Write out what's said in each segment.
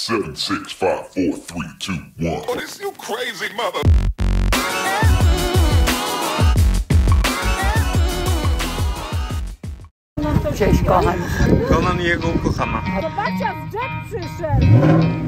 7, 6, 5, 4, 3, 2, 1. Oh, this you crazy mother. Cześć, kochani. Konan i jego ukochana. Zobaczcie, Jack przyszedł.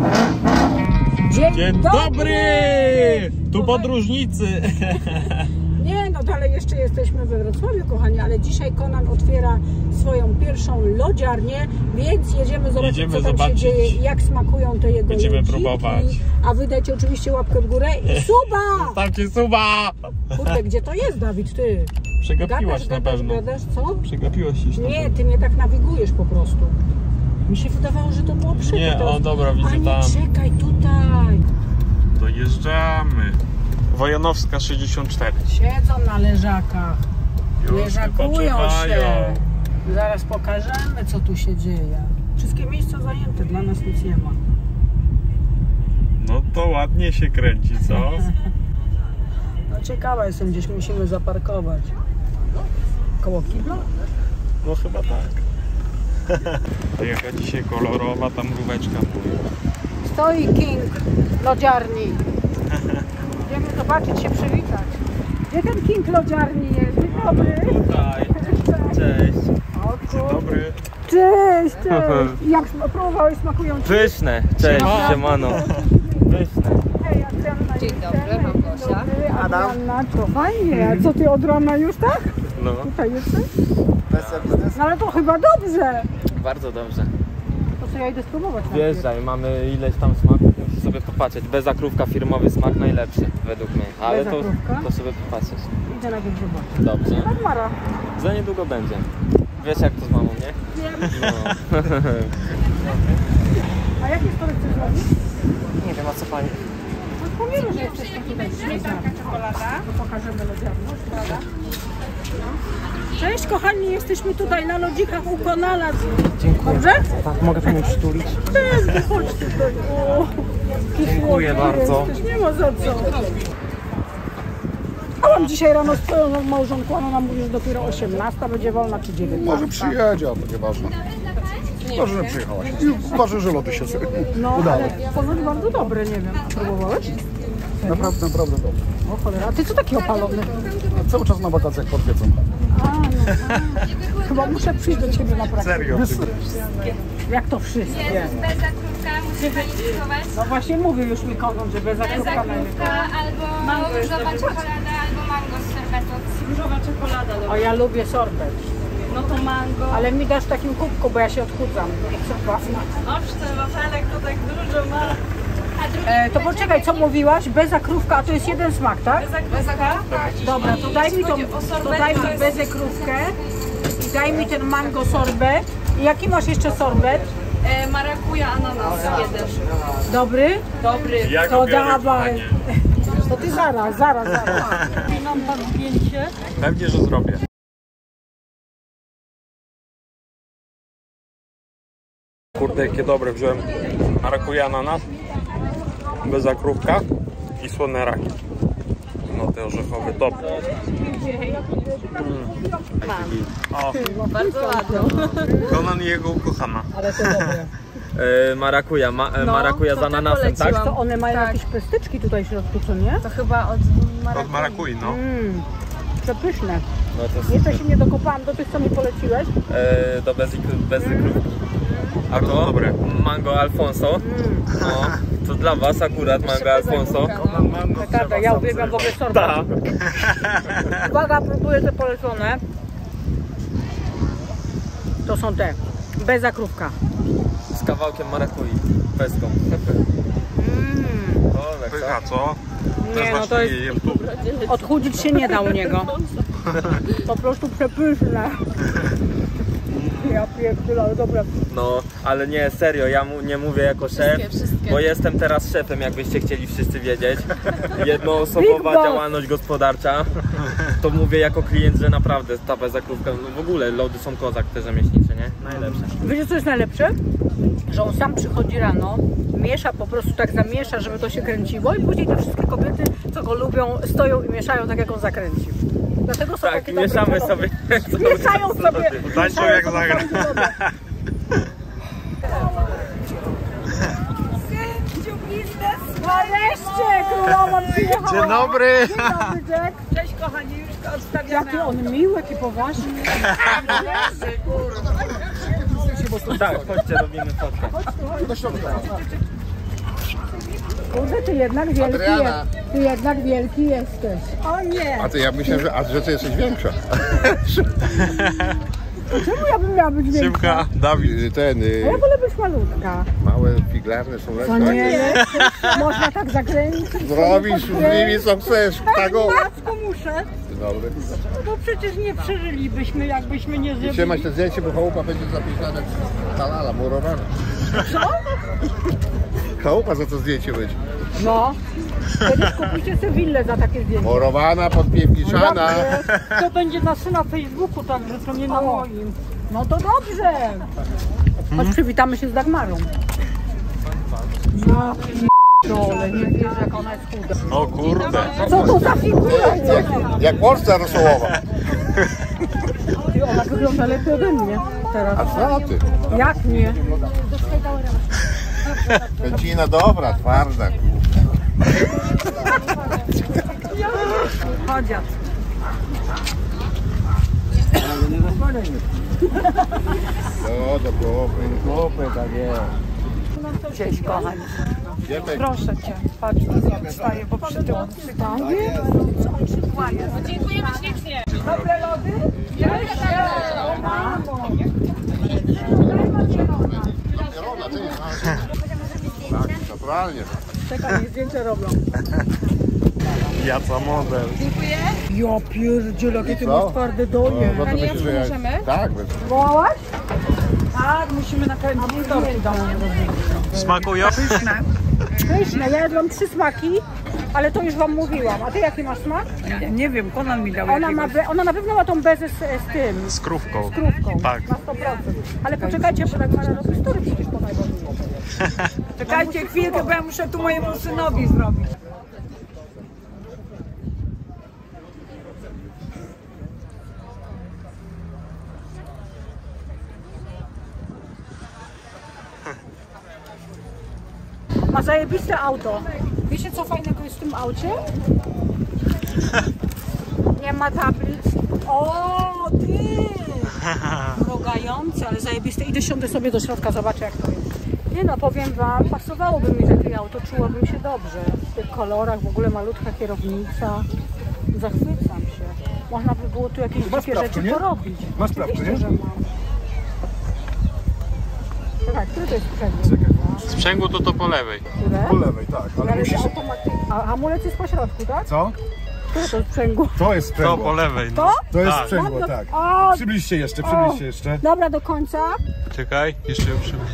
Dzień dobry! Tu podróżnicy! Nie, no dalej jeszcze jesteśmy we Wrocławiu, kochani, ale dzisiaj Konan otwiera swoją pierwszą lodziarnię, więc jedziemy zobaczyć, co tam się dzieje, jak smakują te jego Będziemy lodziki. próbować. A wy dajcie oczywiście łapkę w górę i suba! Zostawcie suba! Kurde, gdzie to jest, Dawid, ty? Przegapiłaś na pewno. Gadasz, co? Przegapiłaś się. Nie, ty mnie tak nawigujesz po prostu. Mi się wydawało, że to było przed. Nie, to... o dobra, widzę Ani, tam. czekaj, tutaj. Dojeżdżamy. Wojanowska 64. Siedzą na leżakach. Już Leżakują wypoczywają. się. Zaraz pokażemy, co tu się dzieje. Wszystkie miejsca zajęte, dla nas nic nie ma. No to ładnie się kręci, co? No ciekawa jestem, gdzieś musimy zaparkować. Koło kibla? No chyba tak. Jaka dzisiaj kolorowa ta mróweczka mówi. Stoi King lodziarni. Idziemy zobaczyć, się przywitać. Gdzie ten King lodziarni jest? Dzień dobry. Tutaj. Cześć. Dzień dobry. Cześć, cześć. Jak próbowałeś, smakują ci? Pyszne, cześć, siemano. Pyszne. Hej, Adrianna. Dzień dobry, Małgosia. Adam. Adrianna, to fajnie. A co ty od rana już tak? No, Tutaj jesteś? No ale to chyba dobrze. bardzo dobrze. To co ja idę spróbować. Wjeżdżaj, mamy ileś tam smaków, musisz sobie popatrzeć. Bezakrówka, firmowy smak najlepszy, według mnie. Ale to sobie popatrzeć. Idę najpierw zobaczyć. Dobrze. Tak, Mara. Za niedługo będzie. Wiesz jak to z mamą, nie? Wiem. No. A jakie story chcesz zrobić? Nie wiem, a co pani? No powiemy, że jesteśmy tutaj. To pokażemy lodziarność, prawda? Cześć kochani, jesteśmy tutaj na lodzikach u Konana. Dziękuję. Dobrze? Tak, mogę panią przytulić? Pewnie, chodź tutaj. O, Dziękuję bardzo. Jesteś, nie ma za co. A mam dzisiaj rano z twoją małżonką, ona nam mówi, że dopiero 18 będzie wolna czy 19. Może przyjedzie, a to nieważne. Ważne, że przyjechałaś. I ważne, że loty się No, udały. ale ponoć bardzo dobre, nie wiem. Próbowałeś? Naprawdę dobre. O cholera, a ty co taki opalony? Cały czas na wakacjach pod wiecą. Chyba muszę przyjść do ciebie na praktykę. Serio? Jak to wszystko? Bez zakrówka, musi pani spróbować. No właśnie mówił już mi Konon, że bez Bez zakrówka zakrówka albo różowa czekolada, albo mango z serbetu. Różowa czekolada. O, ja lubię sorbet. No to mango. Ale mi dasz w takim kubku, bo ja się odchudzam. Nie chcę płasnąć. Oż ten wafelek to tak dużo ma. A drugi To poczekaj, co mówiłaś? Bez zakrówka, a to jest jeden smak, tak? Bez zakrówka. Dobra, to daj mi, to daj mi bez zakrówkę i daj mi ten mango sorbet. I jaki masz jeszcze sorbet? Marakuja, ananas jeden. Dobry? Dobry. Ja To go biorę, dawaj. kochanie. To ty zaraz. Mam tam zdjęcie. Pewnie, że zrobię. Kurde, jakie dobre. Wziąłem marakuja ananas, bez zakrówka i słone raki. No te orzechowe, top. O, Bardzo ładną. Konan i jego ukochana. Ale to dobre. Marakuja, marakuja z ananasem, tak? To one mają jakieś pestyczki tutaj w środku, co nie? To chyba od Od marakui, no. Przepyszne. No to Jeszcze się nie dokopałam do tych, co mi poleciłeś. do bezakrówki. A to dobre. mango Alfonso. No, to dla was akurat mango Alfonso. Tata, ja uwielbiam w ogóle sorbet. Tak. Uwaga, próbuję te polecone. To są te. Bez zakrówka. Z kawałkiem marakui. Peską. Dobra, Pycha, co? Nie, no to jest... Jem tu. Odchudzić się nie da u niego. Po prostu przepyszne. Ja pierdolę, ale dobra. No, ale nie, serio, ja nie mówię jako szef, wszystkie. bo jestem teraz szefem, jakbyście chcieli wszyscy wiedzieć. Jednoosobowa Big działalność gospodarcza. To mówię jako klient, że naprawdę ta bezakrówka, no w ogóle lody są kozak te rzemieślnicze, nie? Najlepsze. Wiecie, co jest najlepsze? Że on sam przychodzi rano, miesza, po prostu tak zamiesza, żeby to się kręciło i później te wszystkie kobiety, co go lubią, stoją i mieszają tak, jak on zakręcił. Dlatego są Tak, takie mieszamy dobre sobie. Mieszają sobie. Tańczą jak zagra. biznes. Nareszcie królowa przyjechała. Dzień dobry. Dzień dobry, Jack. Cześć kochani, już odstawiamy. Jaki on miły, jaki poważny. Tak, chodźcie, robimy fotkę. Kurde, ty jednak wielki Adriana. Ty jednak wielki jesteś. O nie. A ty, ja myślałem, że ty jesteś większa. Czemu ja bym miała być większa? Siemka, Dawid. Ten, Ja wolę być malutka. małe figlarne są To lepsze. nie jest. Można tak zakręcić. Zrobisz z nimi co chcesz. Tak o. Matko muszę, Dzień dobry. bo przecież nie przeżylibyśmy, jakbyśmy nie zrobili. Trzymać te zdjęcie, bo chałupa będzie zapisana halala, murowana. Co? Chałupa za to zdjęcie będzie. No. Kiedyś kupicie sobie willę za takie zdjęcie. Murowana, podpiepiszana. To będzie na Facebooku, także to nie na moim. No to dobrze. Chodź, przywitamy się z Dagmarą. Ja dole, nie wiesz jak ona jest chuda. O kurde. Co to za figura? Jak Polska rosołowa. Ty, ona wygląda lepiej ode mnie teraz. A co ty? Jak nie? Pęcina dobra, twarda. Chodziat. No, do chłopy, tak jest. Cześć kochani. Dziepek. Proszę cię, patrz, wstaję, bo przytyłam. Dziękujemy ślicznie. Dobre lody? Kierowna, ty. Tak, naturalnie. Czekaj, zdjęcie robią. Ja co model. Ja pierdzielę, jakie ty Co? masz twarde donie. No to myślę, że ja... Tak, bez... Wołałaś? Tak, musimy nakręcić torty do mnie. Smakują? Pyszne, ja jadłam 3 smaki, ale to już wam mówiłam. A ty jaki masz smak? Nie wiem, Konan mi dał Ona na pewno ma tą bezę z tym, Z krówką. z krówką. Tak. Na 100%. Ale poczekajcie, bo tak Mara robi story przecież po najważniejsze. Czekajcie chwilkę, bo ja muszę tu mojemu synowi zrobić. Ma zajebiste auto. Wiecie co fajnego jest w tym aucie? Nie ma tablic. O, ty! Mrugające, ale zajebiste. Idę, siądę sobie do środka, zobaczę jak to jest. Nie no, powiem wam, pasowałoby mi takie auto, czułabym się dobrze. W tych kolorach, w ogóle malutka kierownica. Zachwycam się. Można by było tu jakieś dzikie rzeczy porobić. Masz prawko, Oczywiście, nie? że mam. Czekaj, który to jest sprzęgło? Sprzęgło to po lewej. Które? Po lewej, tak, ale Ale musisz... A hamulec jest po środku, tak? Co? Które to jest sprzęgło? To jest To sprzęgło. po lewej. To? To jest Tak. sprzęgło, tak. O, Przybliż się jeszcze, dobra, do końca. Czekaj, jeszcze ją przybliż.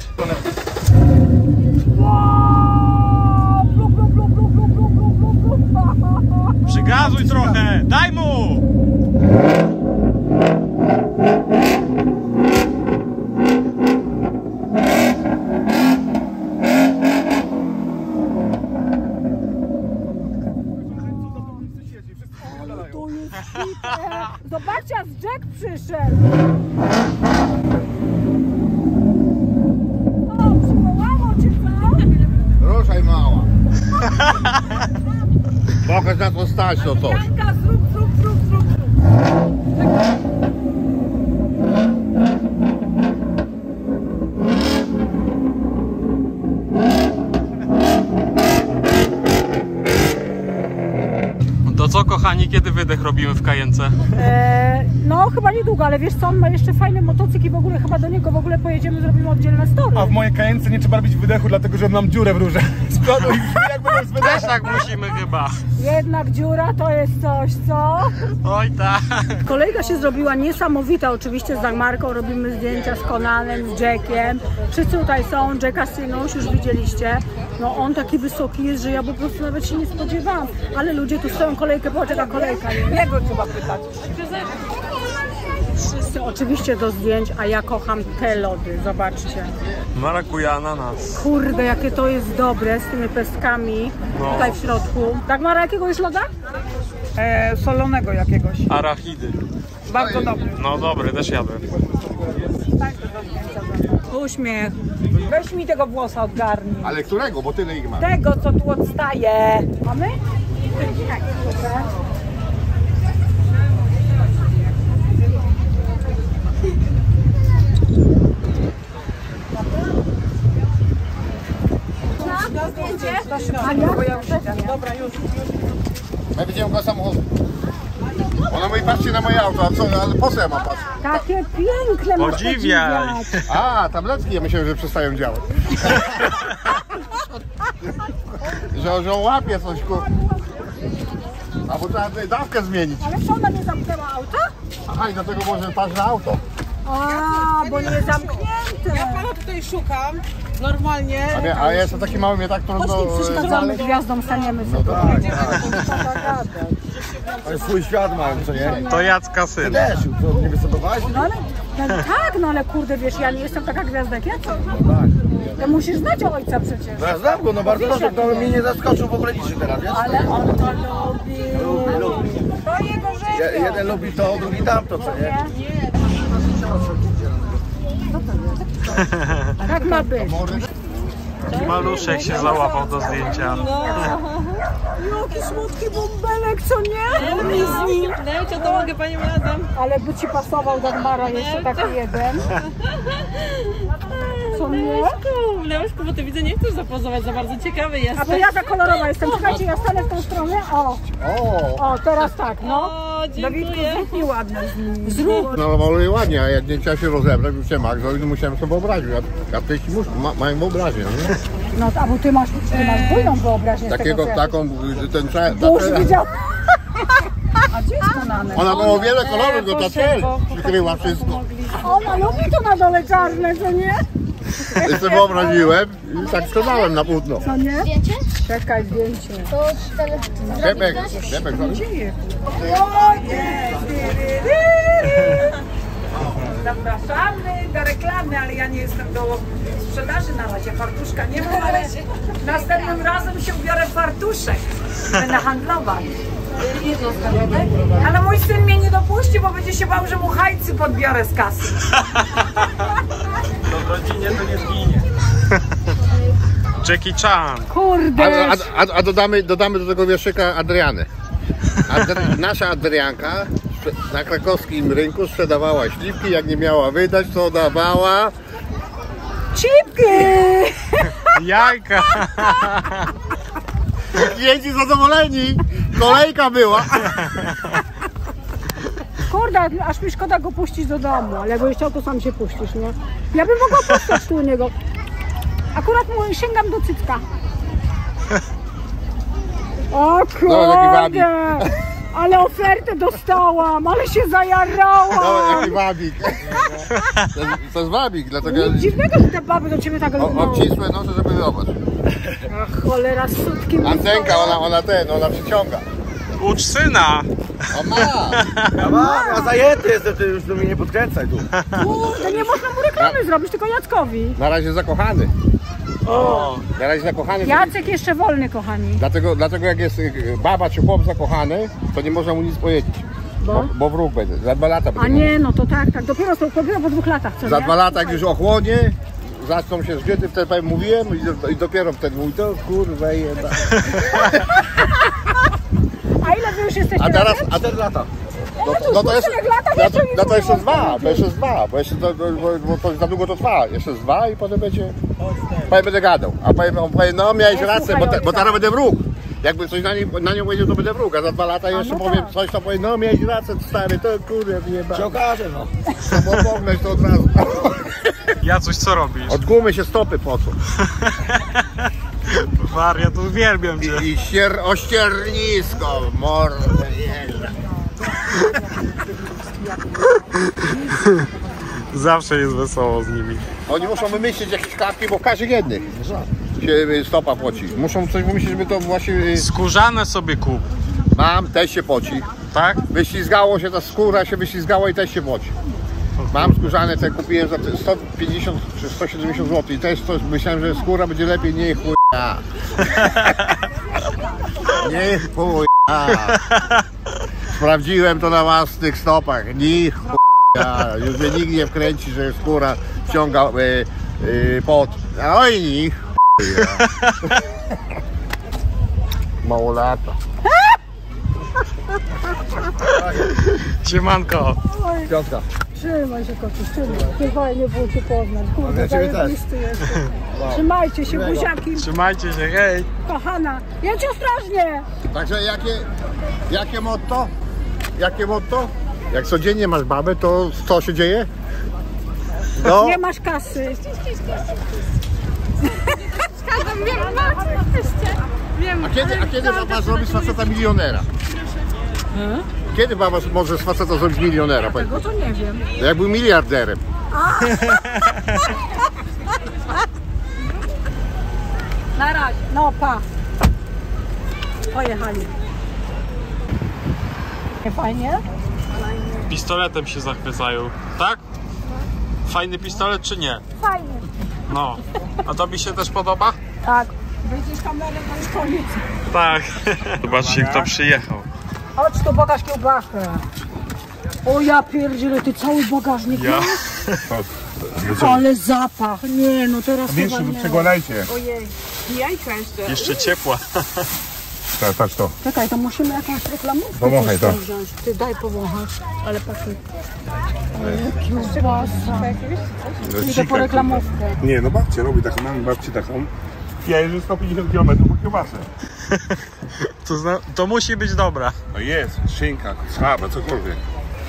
Wow! Blu, blu, blu, blu, blu, blu, blu, blu, blu. Przygazuj trochę! Daj mu! To jest hit. Zobaczcie, aż Jack przyszedł. O, przywołało cię, co? Ruszaj mała. Pokaż na to stać to coś. Janka, zrób. To co kochani, kiedy wydech robimy w Kajence? No, chyba niedługo, ale wiesz co, on ma jeszcze fajny motocykl i w ogóle chyba do niego w ogóle pojedziemy, zrobimy oddzielne story. A w mojej kajence nie trzeba robić wydechu, dlatego że mam dziurę w rurze. Z przodu i jak będę z wydechu. Też tak musimy chyba. Jednak dziura to jest coś, co? Oj tak. Kolejka się zrobiła niesamowita, oczywiście z Dagmarką, robimy zdjęcia z Konanem, z Jackiem. Wszyscy tutaj są, Jacka Synuś, już widzieliście. No on taki wysoki jest, że ja po prostu nawet się nie spodziewałam. Ale ludzie tu stoją kolejkę, poczeka kolejka. Jego trzeba pytać. Wszyscy oczywiście do zdjęć, a ja kocham te lody, zobaczcie. Marakuja ananas. Kurde, jakie to jest dobre z tymi pestkami tutaj w środku. Dagmara, jakiego jest loda? Solonego jakiegoś. Arachidy. Bardzo dobry. No dobry, też jadłem. Uśmiech. Weź mi tego włosa odgarnij. Ale którego? Bo tyle ich ma. Tego, co tu odstaje. Mamy? Tak, super. Dobra, już. Ja widziałem go samochodu. Ona mówi, patrzcie na moje auto, a co, ale po co ja mam patrzeć? Takie piękne masz Podziwiaj. podziwiać. A, tabletki, ja myślałem, że przestają działać. że on łapie coś, albo trzeba dawkę zmienić. Ale co, ona nie zamknęła auta? Aha, i do tego może patrz na auto. A, bo nie zamknięte. Ja pana tutaj szukam. Normalnie. A ja jestem taki mały, mnie tak trudno Przeszkadzamy znaleźć. gwiazdom, staniemy No sobie. tak. Ale swój świat mają, co nie? To Jacka syn. Też, co nie występowałeś? No ale, tak, no ale kurde, wiesz, ja nie jestem taka gwiazda jak ja, co? Ty musisz znać ojca przecież. No ja znam go, no bardzo dobrze, to mnie nie zaskoczył w ogóle niczym teraz, wiesz? Ale on to lubi. To jego rzecz. Jeden lubi to, drugi tamto, co nie? Tak ma być. Maluszek się załapał do zdjęcia. Jaki słodki bąbelek, co nie? Dajcie, to mogę panią razem. Ale by ci pasował Dagmara jeszcze taki jeden. Co nie? Leuszku, bo ty widzę, nie chcesz zapozować za bardzo, ciekawy jest. A bo ja za kolorowa jestem. Słuchajcie, ja stanę w tą stronę. O, teraz tak, no. Dawidku, zrób mi ładne z nimi. Zrób. No maluję ładnie, a jak nie chciałem się rozebrać, już się Max zrobił, to musiałem sobie wyobrazić. Artyści mają wyobraźnię, nie? No, a bo ty masz bujną wyobraźnię z Takiego, tego, co ja- taką, że ten Bo już widział. A gdzie jest Konane? Ona było wiele kolorów, bo ta ciel przykryła wszystko. Ona lubi to na dole czarne, co nie? I sobie wyobraziłem i tak sprzedałem na płótno. Co nie? Zdjęcie? Czekaj, zdjęcie. To Debek, Zapraszamy do reklamy, ale ja nie jestem do sprzedaży na razie. Fartuszka nie mam, ale następnym razem się ubiorę fartuszek. Będę handlować. Ale mój syn mnie nie dopuści, bo będzie się bał, że mu hajcy podbiorę z kasy. To w rodzinie to nie zginie. Jackie Chan. Kurde. A dodamy do tego wierszyka Adriany. Nasza Adrianka na krakowskim rynku sprzedawała śliwki, jak nie miała wydać, to dawała Cipki! Jajka. klienci zadowoleni, kolejka była. Kurde, aż mi szkoda go puścić do domu, ale jakbyś chciał, to sam się puścisz, nie? Ja bym mogła postać tu u niego. Akurat mu sięgam do cycka. O wabik. kurde! Ale ofertę dostałam, ale się zajarałam! No, jaki wabik. To jest wabik, dlatego Nic dziwnego, że te baby do ciebie tak lubią. obcisłe nosze, żeby zobacz. Ach, cholera, sutki. Antenka, ona przyciąga. Ucz syna. O ma! Ja zajęty jestem, ty już do mnie nie podkręcaj tu. Kurde, nie można mu reklamy zrobić, tylko Jackowi. Na razie zakochany. Na razie zakochany. Jacek jeszcze wolny, kochani. Dlatego jak jest baba czy chłop zakochany, to nie można mu nic powiedzieć. Bo wróg będzie. Za 2 lata A będzie. nie, no to tak, dopiero po 2 latach, co Za nie? 2 lata jak już ochłonie, zaczną się zgrzyty, wtedy powiem, mówiłem i dopiero wtedy mówi, to kurwa jeba. A ile wy już jesteście? A teraz, razem? a 4 lata. No to jeszcze, To jeszcze 2, bo jeszcze bo to za długo to trwa. Jeszcze 2 i potem będzie. Powiem, będę gadał. A on powie, no miałeś Nie rację, słuchaj bo ojca. teraz będę wróg. Jakby coś na nią powiedział, to będę wróg, a za 2 lata jeszcze no powiem tak. coś, to powie, no miałeś rację, stary, to kurde wyjeba. Się okaże, no. Bo pognąć to od razu. Jacuś, co robisz? Od gumy się stopy pocą. Maria, to uwielbiam cię. I ościernisko, mordę jeżdża. Zawsze jest wesoło z nimi. Oni muszą wymyślić jakieś klapki, bo w każdych jednych się stopa poci. Muszą coś wymyślić, żeby to właśnie... Skórzane sobie kup, Mam, też się poci. tak? Wyślizgało się, ta skóra się wyślizgała i też się poci. Mam skórzane, te kupiłem za 150 czy 170 zł i też coś, myślałem, że skóra będzie lepiej, nie chuja. Nie chuja. Sprawdziłem to na własnych stopach, nie chuja. Już mnie nikt nie wkręci, że skóra wciąga pod... Oj, nie. Mało lata. Siemanko. Piątka. Trzymaj się, kotu, trzymaj. Ty fajnie było cię poznać. Kurde, zajebisty jesteś. Trzymajcie się, buziaki. Trzymajcie się, hej. Kochana, ja cię ostrożnie. Także jakie motto? Jakie motto? Jak codziennie masz babę, to co się dzieje? No. Nie masz kasy. A kiedy baba zrobi z faceta milionera? Kiedy baba może z faceta zrobić milionera? Tego to nie wiem. Jak był miliarderem. Na razie. No pa. Pojechali. Nie fajnie? Pistoletem się zachwycają, tak? Fajny pistolet czy nie? Fajnie. No. A tobie się też podoba? Tak. Wyjdziesz kamerę, to już koniec. Tak. Zobaczcie, kto przyjechał. Chodź tu, pokaż kiełbaskę. O ja pierdzielę, ty cały bagażnik Ja. masz? Ale zapach. Nie, no teraz Większy, chyba nie. przekładajcie. Ojej. Jajka jeszcze. Jeszcze ciepła. Tak, patrz to. Czekaj, to musimy jakąś reklamówkę Powąchaj to. wziąć. Ty daj powąchać. Ale pakuj. Kiełbasa. Idę po reklamówkę. Nie, no babcia robi taką, mamy babci taką. Ja jeżdżę 150 km po kiełbasę. To musi być dobra. No jest, szynka, schaba, cokolwiek.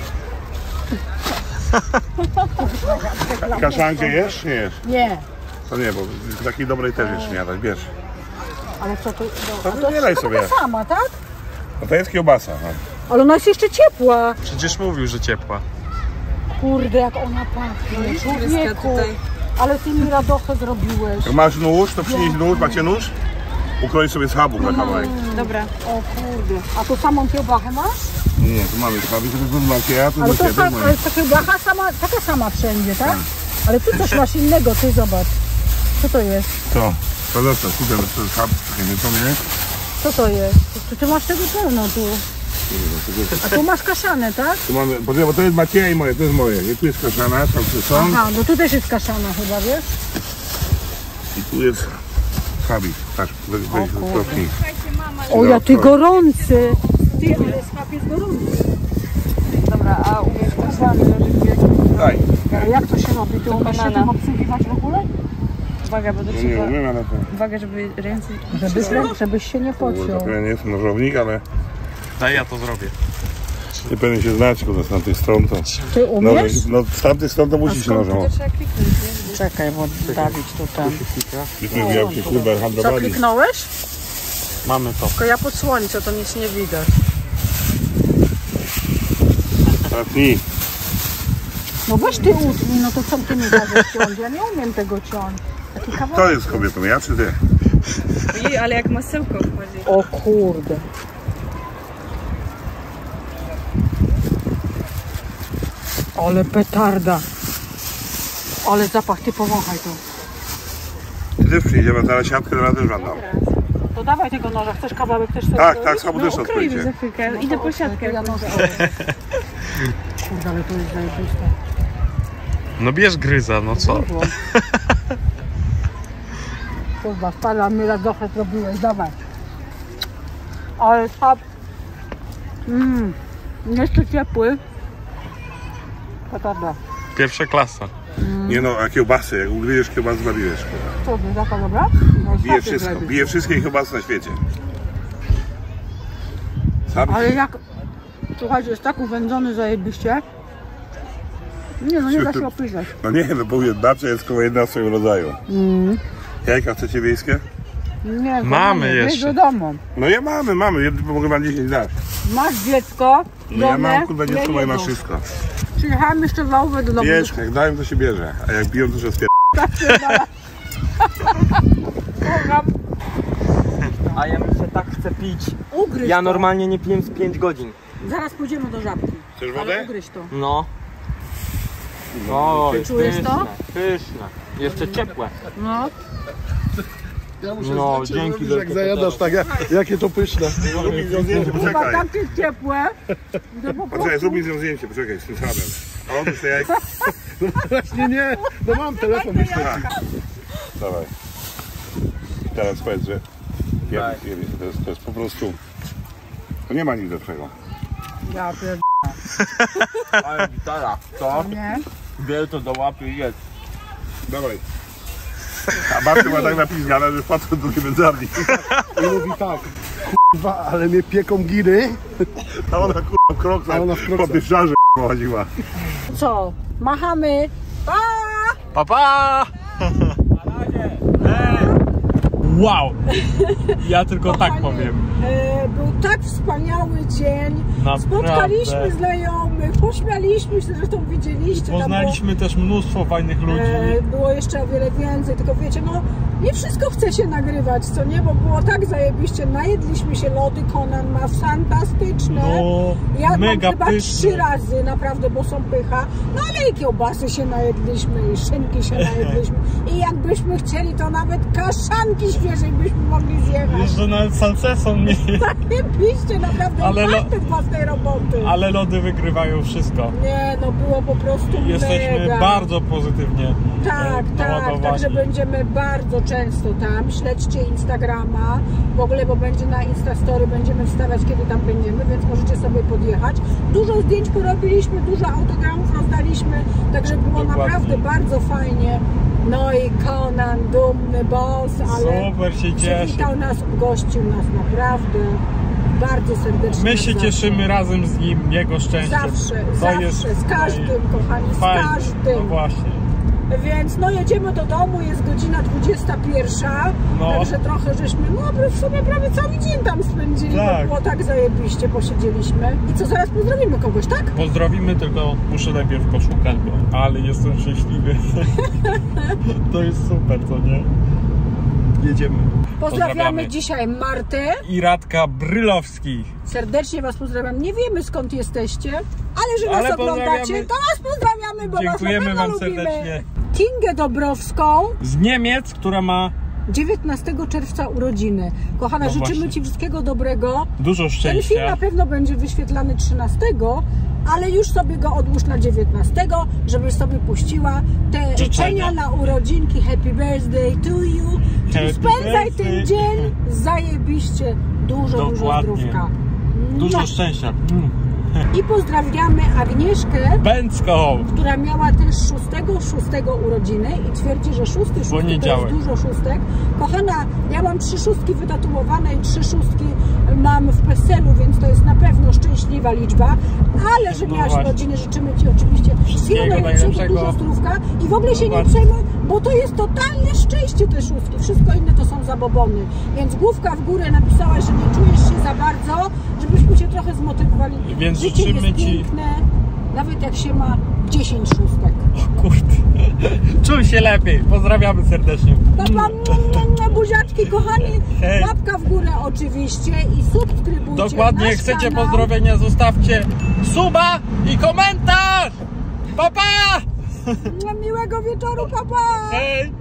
Kaszankę jesz, nie jesz? Nie. To nie, bo takiej dobrej też jeszcze nie jadać, bierz. Ale co to? No to nie daj sobie. Taka sama, tak? No to jest kiełbasa. No. Ale ona jest jeszcze ciepła. Przecież mówił, że ciepła. Kurde, jak ona pachnie. Człowieku. Ale ty mi radochę zrobiłeś. Jak masz nóż, to przynieś nóż, macie nóż? Ukroj sobie schabu na kawałek. Dobra. O kurde. A tu samą kiełbachę masz? Nie, tu mamy schaby, to jest macie, a tu Ale to, macie, ale ta kiełbacha sama, taka sama wszędzie, tak? Ale ty coś masz innego, ty zobacz. Co to jest? Co? To zostaw, kupię ten schab, to nie? Co to jest? Ty masz tego pełno tu. A tu masz kaszanę, tak? Tu mamy, bo to jest Macieja i moje, to jest moje. I tu jest kaszana, tam są. Aha, no tu też jest kaszana chyba, wiesz? I tu jest schabik. Patrz, weź stopni. O, ja ty gorący! Ty, ale schab jest gorący. Dobra, a umiesz kaszany? Daj. A jak to się robi? Ty umiesz się tym obsługiwać w ogóle? Uwaga, bo to No nie trzeba... umiem, ale to... Uwaga, żeby ręce... Żebyś się nie Kurde, pociął. to ja nie jestem nożownik, ale Daj, ja to zrobię. nie powinien się znać, kurde, z tamtej strony to... Ty umiesz? No z tamtej strony to musi się nożą. Czekaj, bo Dawid tutaj. Myśmy wielkie kurde Co, handlowali. kliknąłeś? Mamy to. Tylko ja pod słońce, to nic nie widać. Zatnij. No weź ty utnij, no to co ty nie każesz ciąć? Ja nie umiem tego ciąć. Taki Kto kawałek. jest kobietą, ja czy ty? Ojej, ale jak masełko wchodzi. O kurde. Ale petarda. Ale zapach, ty powąchaj to. Ty też przyjdziemy, zaraz siatkę na też wam dam. To dawaj tego noża, chcesz kawałek też sobie Tak, zrobić? tak, schabu też Ukroimy odkryjcie. za chwilkę. Idę po siatkę. Ja noża. Kurde, ale to jest zajebiste. No bierz gryza, no co? Kurwa, spala mi radochę zrobiłeś, dawaj. Ale schab... Jeszcze ciepły. Petarda. Pierwsza klasa. Nie no, a kiełbasy, jak ugryziesz kiełbasę, zwariujesz. Co, ty, taka dobra? No, Bije schab wszystko, jest bije wszystkie kiełbasy na świecie. Sam ale jak... Słuchajcie, jest tak uwędzony zajebiście. Nie no, nie da się opyszać. No nie, no bo babcia jest koło jedna w swoim rodzaju. Jajka chcecie wiejskie? Nie, Mamy wejdź jeszcze. do domu. No ja mamy, mogę wam 10 dać. Masz dziecko, No ja domek, mam, kurwa, dziecko nie moje ma jedzą. wszystko. Przyjechałem jeszcze w Wałbę do domu. Wiesz, jak dają to się bierze, a jak biją to się spier... A ja mi się tak chcę pić. Ugryź Ja to. normalnie nie piłem z 5 godzin. Zaraz pójdziemy do żabki. Chcesz Ale wodę? ugryź to. No. Oj, czujesz pyszne, to? pyszne. Jeszcze ciepłe. No. No, dzięki wielkie. Jak zajadasz tak, jakie to pyszne. Zrób mi z nią zdjęcie, Chyba poczekaj. takie ciepłe. Że po Poczekaj, prostu... zrób mi z nią zdjęcie, poczekaj, z tym schabem. A otóż te jajka. No właśnie nie, no mam telefon, myślę. Dawaj. Teraz powiedz, że to jest po prostu... To nie ma nic lepszego. Ja pierdolę. Ale gitara, co? Nie? Biel to do łapy i jedz. Dawaj. A babcia ma tak napizgane, że wpadł do drugiej wędzarni. I mówi tak, kurwa, ale mnie pieką giry. A ona kurwa w kroksach, A ona w kroksach. po tych żarze chodziła. Co? Machamy. Pa! Pa, pa! Wow! Ja tylko tak powiem. Był tak wspaniały dzień. Naprawdę. Spotkaliśmy znajomych, pośmialiśmy się, zresztą widzieliście. Poznaliśmy też mnóstwo fajnych ludzi. Było jeszcze o wiele więcej, tylko wiecie, no nie wszystko chce się nagrywać, co nie? Bo było tak zajebiście, najedliśmy się, lody Conan ma fantastyczne. No, Jadłam mega chyba pyszne. 3 razy, naprawdę, bo są pycha. No ale i kiełbasy się najedliśmy, i szynki się najedliśmy. I jakbyśmy chcieli, to nawet kaszanki świeżej byśmy mogli zjechać. Jeszcze nawet salceson mieli. Zajebiście, naprawdę, Ale warty własnej roboty. Ale lody wygrywają wszystko. Nie, no było po prostu Jesteśmy mega. bardzo pozytywnie Tak, naładowani. także będziemy bardzo często tam. Śledźcie Instagrama, w ogóle, bo będzie na Instastory, będziemy wstawiać, kiedy tam będziemy, więc możecie sobie podjechać. Dużo zdjęć porobiliśmy, dużo autogramów rozdaliśmy, także było Dokładnie. naprawdę bardzo fajnie. No i Conan, dumny boss, ale Super się cieszę. przywitał nas, ugościł nas naprawdę bardzo serdecznie. My się nas cieszymy razem z nim, jego szczęście. Zawsze, To zawsze, jest z każdym, kochani, z fajne. każdym. No właśnie. Więc no jedziemy do domu, jest godzina 21, No. także trochę żeśmy, no w sumie prawie cały dzień tam spędzili, Tak. bo było tak zajebiście, posiedzieliśmy. I co, zaraz pozdrowimy kogoś, tak? Pozdrowimy, tylko muszę najpierw poszukać go. Ale jestem szczęśliwy. To jest super, co nie? Jedziemy. Pozdrawiamy dzisiaj Martę. I Radka Brylowski. Serdecznie Was pozdrawiam. Nie wiemy, skąd jesteście, ale że nas Ale oglądacie, pozdrawiamy. to Was pozdrawiamy, bo Dziękujemy Was na Wam pewno lubimy. serdecznie. Kingę Dobrowską. Z Niemiec, która ma 19 czerwca urodziny. Kochana, No życzymy właśnie. Ci wszystkiego dobrego. dużo Ten film szczęścia. na pewno będzie wyświetlany 13, ale już sobie go odłóż na 19, żebyś sobie puściła te życzenia na urodzinki. Happy birthday to you. Czyli Happy spędzaj birthday. ten dzień zajebiście. Dużo Dokładnie. zdrówka. Dużo szczęścia. I pozdrawiamy Agnieszkę, Bęcką. która miała też 6 urodziny i twierdzi, że 6 to jest Poniedziałek. dużo szóstek. Kochana, ja mam 3 szóstki wytatuowane i 3 szóstki mam w PESEL-u, więc to jest na pewno szczęśliwa liczba. Ale że No miałaś właśnie. rodziny, życzymy Ci oczywiście Wszystkiego najlepszego, najlepszego. dużo zdrówka i w ogóle się nie Dokładnie. przejmuj, bo to jest totalne szczęście te szóstki. Wszystko inne to są zabobony. Więc główka w górę, napisałaś, że nie czujesz się za bardzo, żebyśmy Cię trochę zmotywowali. Więc Życie życzymy jest Ci- piękne, nawet jak się ma 10 szóstek. Kurde. Czuj się lepiej. Pozdrawiamy serdecznie. Papa, buziaczki, kochani, Hej. łapka w górę oczywiście i subskrybujcie Dokładnie, jak nasz chcecie kanał. pozdrowienia, zostawcie suba i komentarz! Pa, pa! Miłego wieczoru, papa! Hej!